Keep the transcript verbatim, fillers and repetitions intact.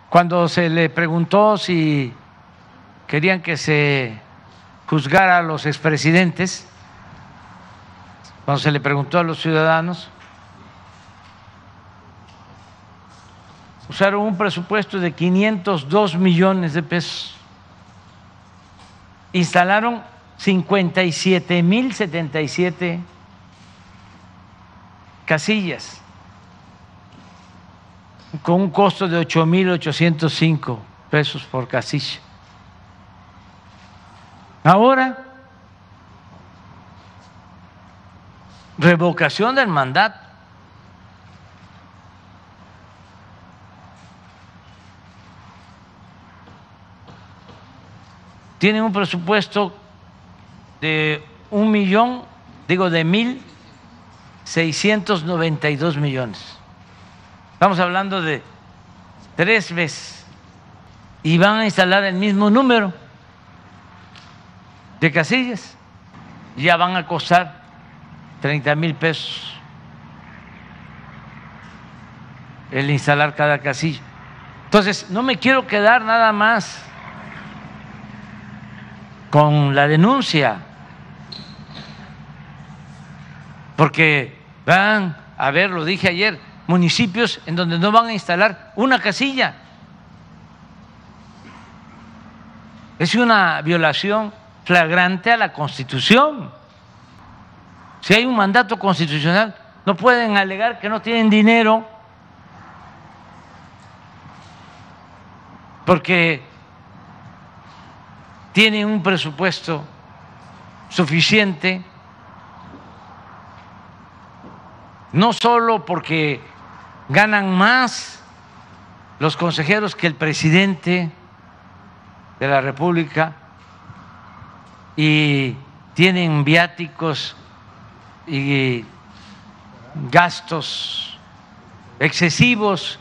Cuando se le preguntó si querían que se juzgara a los expresidentes, cuando se le preguntó a los ciudadanos, usaron un presupuesto de quinientos dos millones de pesos, instalaron cincuenta y siete mil setenta y siete casillas con un costo de ocho mil ochocientos cinco pesos por casilla. Ahora, revocación del mandato. Tienen un presupuesto de un millón, digo de mil seiscientos noventa y dos millones. Estamos hablando de tres veces y van a instalar el mismo número de casillas. Ya van a costar treinta mil pesos el instalar cada casilla. Entonces, no me quiero quedar nada más con la denuncia, porque van a ver, lo dije ayer, municipios en donde no van a instalar una casilla. Es una violación flagrante a la Constitución. Si hay un mandato constitucional, no pueden alegar que no tienen dinero, porque tienen un presupuesto suficiente, no solo porque ganan más los consejeros que el presidente de la República y tienen viáticos y gastos excesivos